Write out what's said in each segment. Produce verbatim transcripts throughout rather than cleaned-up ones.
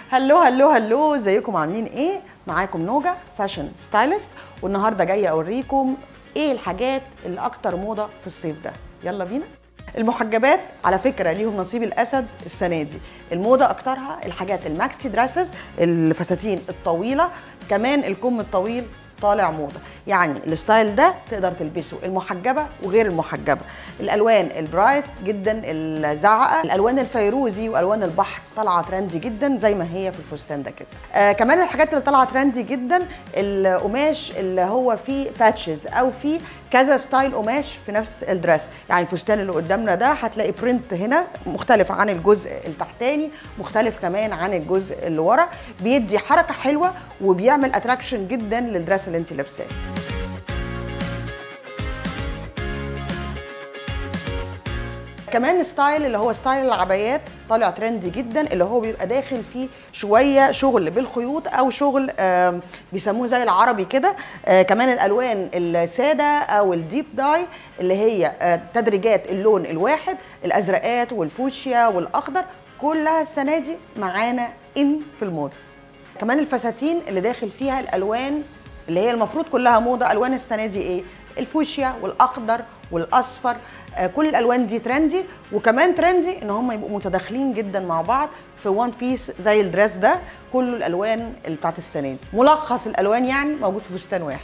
هلو هلو هلو، ازيكم عاملين ايه؟ معاكم نوجا فاشن ستايلست، والنهارده جايه اوريكم ايه الحاجات اللي اكتر موضه في الصيف ده. يلا بينا. المحجبات على فكره ليهم نصيب الاسد السنه دي. الموضه اكترها الحاجات الماكسي دراسز، الفساتين الطويله، كمان الكم الطويل طالع موضه. يعني الستايل ده تقدر تلبسه المحجبه وغير المحجبه. الالوان البرايت جدا، الزعقه، الالوان الفيروزي والوان البحر طالعه ترندي جدا زي ما هي في الفستان ده كده. آه كمان الحاجات اللي طالعه ترندي جدا القماش اللي هو فيه باتشز او فيه كذا ستايل قماش في نفس الدرس. يعني الفستان اللي قدامنا ده هتلاقي برنت هنا مختلف عن الجزء التحتاني، مختلف كمان عن الجزء اللي ورا، بيدي حركه حلوه وبيعمل اتراكشن جدا للدرس اللي انت لابساه. كمان ستايل اللي هو ستايل العبايات طالع ترندي جدا، اللي هو بيبقى داخل فيه شويه شغل بالخيوط او شغل آه بيسموه زي العربي كده. آه كمان الالوان الساده او الديب داي اللي هي آه تدريجات اللون الواحد، الازرقات والفوشيا والاخضر، كلها السنه دي معانا ان في الموضه. كمان الفساتين اللي داخل فيها الالوان اللي هي المفروض كلها موضه. الوان السنه دي ايه؟ الفوشيا والاخضر والاصفر، آه كل الالوان دي ترندي، وكمان ترندي ان هم يبقوا متداخلين جدا مع بعض في وان بيس زي الدريس ده. كل الالوان اللي بتاعت السنه دي ملخص الالوان يعني موجود في فستان واحد.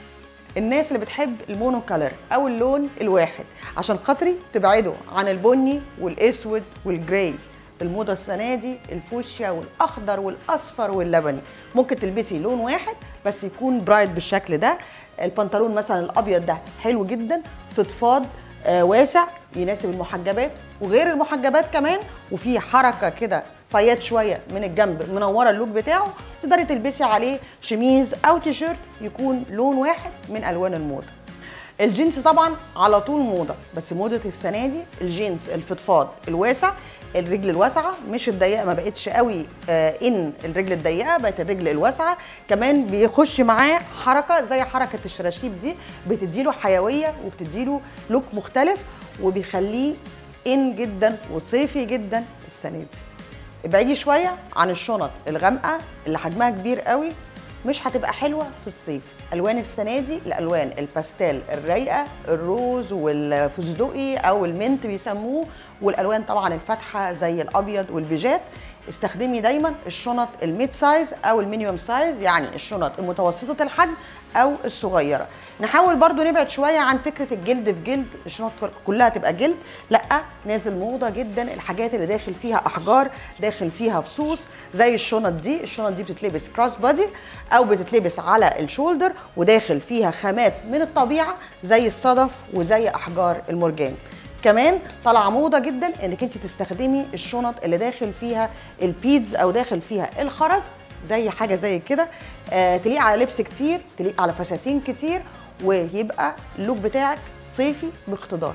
الناس اللي بتحب المونو كالر او اللون الواحد عشان خاطري تبعدوا عن البني والاسود والجراي. الموضه السنه دي الفوشيا والاخضر والاصفر واللبني. ممكن تلبسي لون واحد بس يكون برايت بالشكل ده. البنطلون مثلا الابيض ده حلو جدا، فضفاض آه واسع، يناسب المحجبات وغير المحجبات كمان، وفيه حركه كده فايات شويه من الجنب منوره اللوك بتاعه. تقدري تلبسي عليه شميز او تيشيرت يكون لون واحد من الوان الموضه. الجينز طبعا على طول موضه، بس موضه السنه دي الجينز الفضفاض الواسع، الرجل الواسعه مش الضيقه، ما بقتش قوي آه ان الرجل الضيقه، بقت الرجل الواسعه. كمان بيخش معاه حركه زي حركه الشراشيب دي، بتديله حيويه وبتديله لوك مختلف وبيخليه ان جدا وصيفي جدا السنه دي. ابعدي شويه عن الشنط الغامقه اللي حجمها كبير قوي، مش هتبقى حلوه في الصيف. الوان السنه دي الالوان الباستيل الرايقه، الروز والفستقي او المنت بيسموه، والالوان طبعا الفاتحه زي الابيض والبيجات. استخدمي دايما الشنط الميد سايز او المينيوم سايز، يعني الشنط المتوسطه الحجم او الصغيره. نحاول برضو نبعد شويه عن فكره الجلد في جلد، الشنط كلها تبقى جلد، لا، نازل موضه جدا الحاجات اللي داخل فيها احجار، داخل فيها فصوص زي الشنط دي. الشنط دي بتتلبس كروس بادي او بتتلبس على الشولدر، وداخل فيها خامات من الطبيعه زي الصدف وزي احجار المرجان. كمان طالعه موضه جدا انك انت تستخدمي الشنط اللي داخل فيها البيدز او داخل فيها الخرز، زي حاجه زي كده، آه تليق على لبس كتير، تليق على فساتين كتير، ويبقى اللوك بتاعك صيفي باقتدار.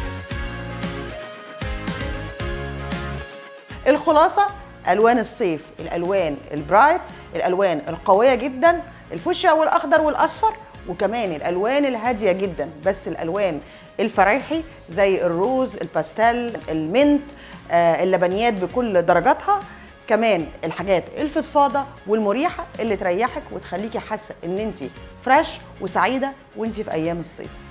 الخلاصه الوان الصيف الالوان البرايت، الالوان القويه جدا، الفوشيا والاخضر والاصفر، وكمان الالوان الهاديه جدا بس الالوان الفرايحي زي الروز، الباستيل، المنت، آه اللبنيات بكل درجاتها. كمان الحاجات الفضفاضه والمريحه اللي تريحك وتخليكي حاسه ان انت فريش وسعيده وانت في ايام الصيف.